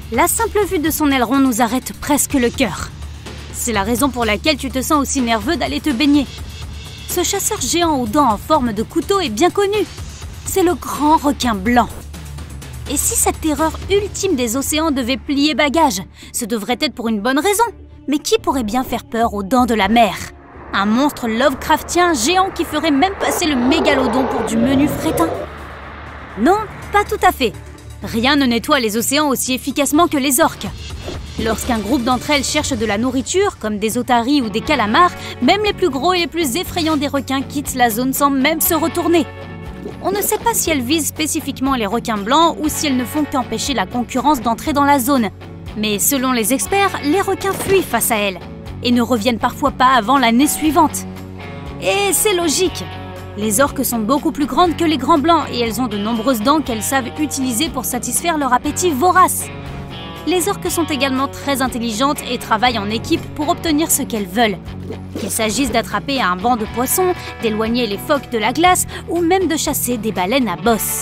La simple vue de son aileron nous arrête presque le cœur. C'est la raison pour laquelle tu te sens aussi nerveux d'aller te baigner. Ce chasseur géant aux dents en forme de couteau est bien connu. C'est le grand requin blanc. Et si cette terreur ultime des océans devait plier bagage, ce devrait être pour une bonne raison. Mais qui pourrait bien faire peur aux dents de la mer? Un monstre Lovecraftien géant qui ferait même passer le mégalodon pour du menu frétin? Non, pas tout à fait. Rien ne nettoie les océans aussi efficacement que les orques. Lorsqu'un groupe d'entre elles cherche de la nourriture, comme des otaries ou des calamars, même les plus gros et les plus effrayants des requins quittent la zone sans même se retourner. On ne sait pas si elles visent spécifiquement les requins blancs ou si elles ne font qu'empêcher la concurrence d'entrer dans la zone. Mais selon les experts, les requins fuient face à elles et ne reviennent parfois pas avant l'année suivante. Et c'est logique. Les orques sont beaucoup plus grandes que les grands blancs et elles ont de nombreuses dents qu'elles savent utiliser pour satisfaire leur appétit vorace. Les orques sont également très intelligentes et travaillent en équipe pour obtenir ce qu'elles veulent. Qu'il s'agisse d'attraper un banc de poissons, d'éloigner les phoques de la glace ou même de chasser des baleines à bosse.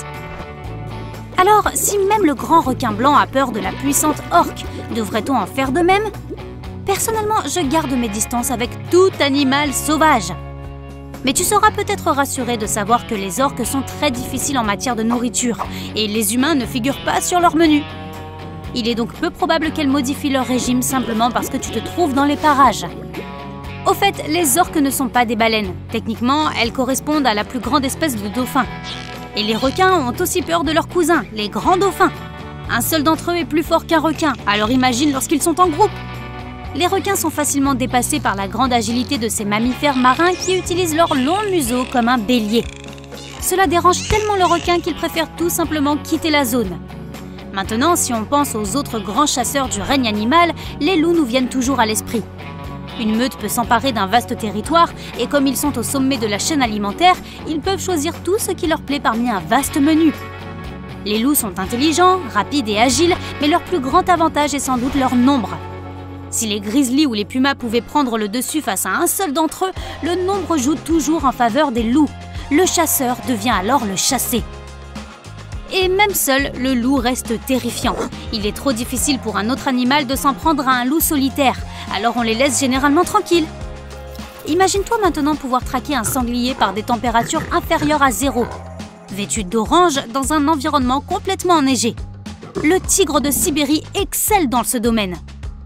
Alors, si même le grand requin blanc a peur de la puissante orque, devrait-on en faire de même? Personnellement, je garde mes distances avec tout animal sauvage. Mais tu seras peut-être rassuré de savoir que les orques sont très difficiles en matière de nourriture et les humains ne figurent pas sur leur menu. Il est donc peu probable qu'elles modifient leur régime simplement parce que tu te trouves dans les parages. Au fait, les orques ne sont pas des baleines. Techniquement, elles correspondent à la plus grande espèce de dauphin. Et les requins ont aussi peur de leurs cousins, les grands dauphins. Un seul d'entre eux est plus fort qu'un requin, alors imagine lorsqu'ils sont en groupe. Les requins sont facilement dépassés par la grande agilité de ces mammifères marins qui utilisent leur long museau comme un bélier. Cela dérange tellement le requin qu'il préfère tout simplement quitter la zone. Maintenant, si on pense aux autres grands chasseurs du règne animal, les loups nous viennent toujours à l'esprit. Une meute peut s'emparer d'un vaste territoire et comme ils sont au sommet de la chaîne alimentaire, ils peuvent choisir tout ce qui leur plaît parmi un vaste menu. Les loups sont intelligents, rapides et agiles, mais leur plus grand avantage est sans doute leur nombre. Si les grizzlies ou les pumas pouvaient prendre le dessus face à un seul d'entre eux, le nombre joue toujours en faveur des loups. Le chasseur devient alors le chassé. Et même seul, le loup reste terrifiant. Il est trop difficile pour un autre animal de s'en prendre à un loup solitaire, alors on les laisse généralement tranquilles. Imagine-toi maintenant pouvoir traquer un sanglier par des températures inférieures à 0, vêtu d'orange dans un environnement complètement enneigé. Le tigre de Sibérie excelle dans ce domaine.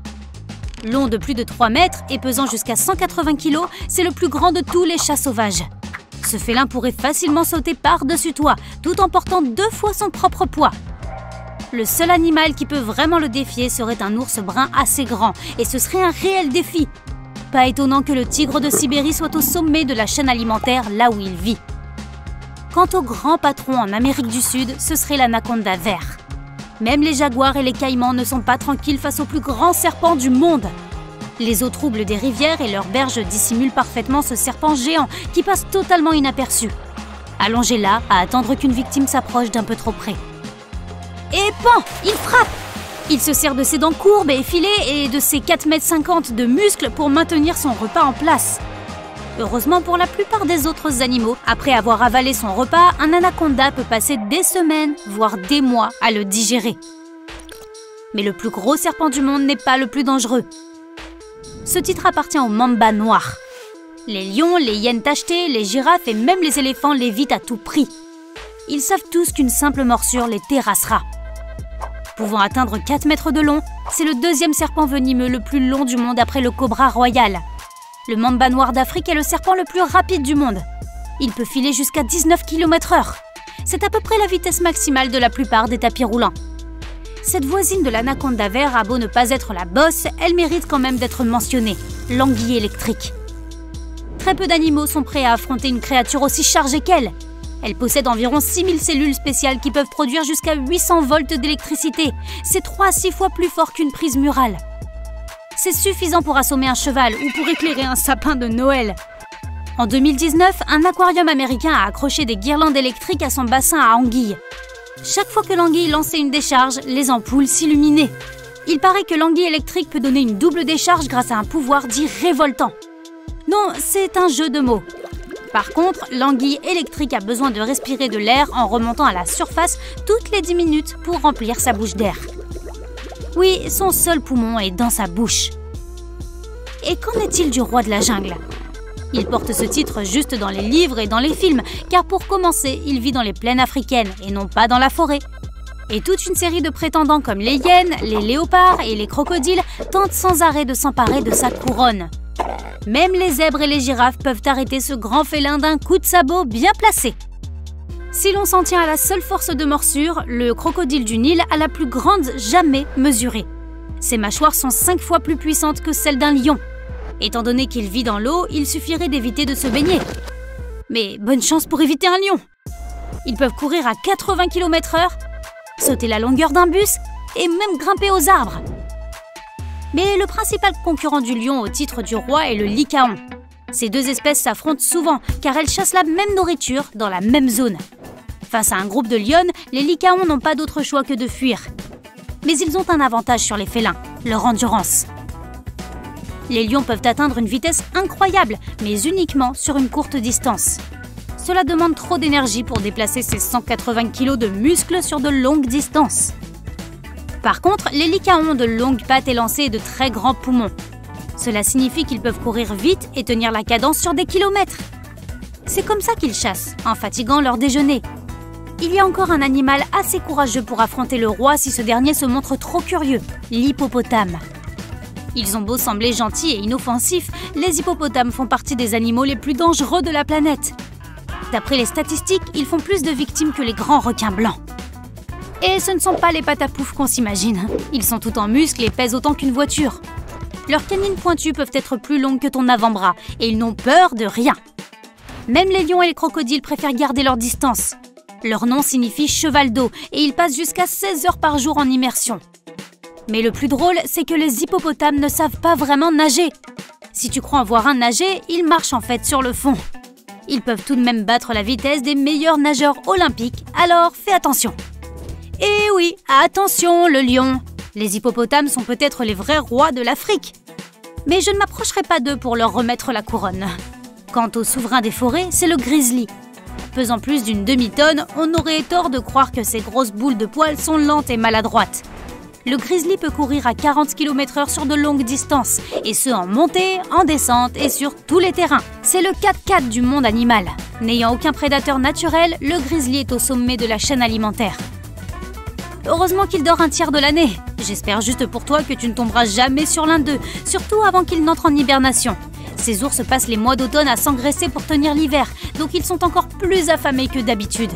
Long de plus de 3 mètres et pesant jusqu'à 180 kg, c'est le plus grand de tous les chats sauvages. Ce félin pourrait facilement sauter par-dessus toi, tout en portant 2 fois son propre poids. Le seul animal qui peut vraiment le défier serait un ours brun assez grand, et ce serait un réel défi. Pas étonnant que le tigre de Sibérie soit au sommet de la chaîne alimentaire, là où il vit. Quant au grand patron en Amérique du Sud, ce serait l'anaconda vert. Même les jaguars et les caïmans ne sont pas tranquilles face au plus grand serpent du monde. Les eaux troubles des rivières et leurs berges dissimulent parfaitement ce serpent géant qui passe totalement inaperçu. Allongé là, à attendre qu'une victime s'approche d'un peu trop près. Et pan! Il frappe! Il se sert de ses dents courbes et effilées et de ses 4,50 m de muscles pour maintenir son repas en place. Heureusement pour la plupart des autres animaux, après avoir avalé son repas, un anaconda peut passer des semaines, voire des mois à le digérer. Mais le plus gros serpent du monde n'est pas le plus dangereux. Ce titre appartient aux mambas noirs. Les lions, les hyènes tachetées, les girafes et même les éléphants l'évitent à tout prix. Ils savent tous qu'une simple morsure les terrassera. Pouvant atteindre 4 mètres de long, c'est le 2e serpent venimeux le plus long du monde après le cobra royal. Le mamba noir d'Afrique est le serpent le plus rapide du monde. Il peut filer jusqu'à 19 km/h. C'est à peu près la vitesse maximale de la plupart des tapis roulants. Cette voisine de l'anaconda vert a beau ne pas être la bosse, elle mérite quand même d'être mentionnée, l'anguille électrique. Très peu d'animaux sont prêts à affronter une créature aussi chargée qu'elle. Elle possède environ 6000 cellules spéciales qui peuvent produire jusqu'à 800 volts d'électricité. C'est 3 à 6 fois plus fort qu'une prise murale. C'est suffisant pour assommer un cheval ou pour éclairer un sapin de Noël. En 2019, un aquarium américain a accroché des guirlandes électriques à son bassin à anguilles. Chaque fois que l'anguille lançait une décharge, les ampoules s'illuminaient. Il paraît que l'anguille électrique peut donner une double décharge grâce à un pouvoir dit révoltant. Non, c'est un jeu de mots. Par contre, l'anguille électrique a besoin de respirer de l'air en remontant à la surface toutes les 10 minutes pour remplir sa bouche d'air. Oui, son seul poumon est dans sa bouche. Et qu'en est-il du roi de la jungle? Il porte ce titre juste dans les livres et dans les films, car pour commencer, il vit dans les plaines africaines et non pas dans la forêt. Et toute une série de prétendants comme les hyènes, les léopards et les crocodiles tentent sans arrêt de s'emparer de sa couronne. Même les zèbres et les girafes peuvent arrêter ce grand félin d'un coup de sabot bien placé. Si l'on s'en tient à la seule force de morsure, le crocodile du Nil a la plus grande jamais mesurée. Ses mâchoires sont 5 fois plus puissantes que celles d'un lion. Étant donné qu'il vit dans l'eau, il suffirait d'éviter de se baigner. Mais bonne chance pour éviter un lion! Ils peuvent courir à 80 km/h, sauter la longueur d'un bus et même grimper aux arbres. Mais le principal concurrent du lion au titre du roi est le lycaon. Ces deux espèces s'affrontent souvent car elles chassent la même nourriture dans la même zone. Face à un groupe de lionnes, les lycaons n'ont pas d'autre choix que de fuir. Mais ils ont un avantage sur les félins, leur endurance. Les lions peuvent atteindre une vitesse incroyable, mais uniquement sur une courte distance. Cela demande trop d'énergie pour déplacer ces 180 kg de muscles sur de longues distances. Par contre, les lycaons ont de longues pattes élancées et de très grands poumons. Cela signifie qu'ils peuvent courir vite et tenir la cadence sur des kilomètres. C'est comme ça qu'ils chassent, en fatiguant leur déjeuner. Il y a encore un animal assez courageux pour affronter le roi si ce dernier se montre trop curieux, l'hippopotame. Ils ont beau sembler gentils et inoffensifs, les hippopotames font partie des animaux les plus dangereux de la planète. D'après les statistiques, ils font plus de victimes que les grands requins blancs. Et ce ne sont pas les patapoufs qu'on s'imagine. Ils sont tout en muscles et pèsent autant qu'une voiture. Leurs canines pointues peuvent être plus longues que ton avant-bras et ils n'ont peur de rien. Même les lions et les crocodiles préfèrent garder leur distance. Leur nom signifie cheval d'eau et ils passent jusqu'à 16 heures par jour en immersion. Mais le plus drôle, c'est que les hippopotames ne savent pas vraiment nager. Si tu crois en voir un nager, ils marchent en fait sur le fond. Ils peuvent tout de même battre la vitesse des meilleurs nageurs olympiques, alors fais attention. Et oui, attention le lion! Les hippopotames sont peut-être les vrais rois de l'Afrique. Mais je ne m'approcherai pas d'eux pour leur remettre la couronne. Quant au souverain des forêts, c'est le grizzly. Pesant plus d'une demi-tonne, on aurait tort de croire que ces grosses boules de poils sont lentes et maladroites. Le grizzly peut courir à 40 km/h sur de longues distances, et ce en montée, en descente et sur tous les terrains. C'est le 4x4 du monde animal. N'ayant aucun prédateur naturel, le grizzly est au sommet de la chaîne alimentaire. Heureusement qu'il dort un tiers de l'année. J'espère juste pour toi que tu ne tomberas jamais sur l'un d'eux, surtout avant qu'il n'entre en hibernation. Ces ours passent les mois d'automne à s'engraisser pour tenir l'hiver, donc ils sont encore plus affamés que d'habitude.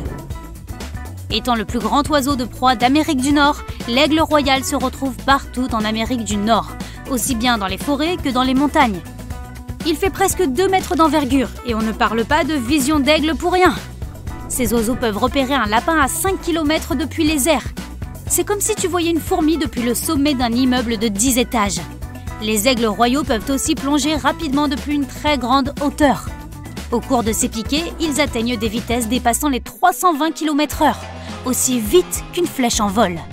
Étant le plus grand oiseau de proie d'Amérique du Nord, l'aigle royal se retrouve partout en Amérique du Nord, aussi bien dans les forêts que dans les montagnes. Il fait presque 2 mètres d'envergure et on ne parle pas de vision d'aigle pour rien. Ces oiseaux peuvent repérer un lapin à 5 km depuis les airs. C'est comme si tu voyais une fourmi depuis le sommet d'un immeuble de 10 étages. Les aigles royaux peuvent aussi plonger rapidement depuis une très grande hauteur. Au cours de ces piquets, ils atteignent des vitesses dépassant les 320 km/h, aussi vite qu'une flèche en vol.